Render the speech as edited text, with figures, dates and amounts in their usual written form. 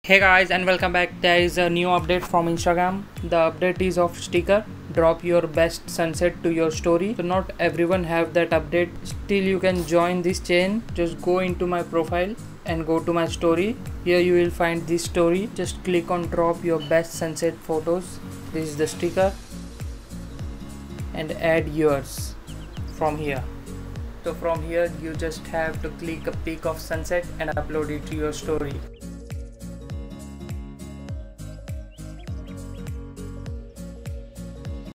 Hey guys, and welcome back. There is a new update from Instagram. The update is of sticker. Drop your best sunset to your story. So not everyone have that update. Still you can join this chain. Just go into my profile and go to my story. Here you will find this story. Just click on drop your best sunset photos. This is the sticker and add yours from here. So from here you just have to click a pic of sunset and upload it to your story.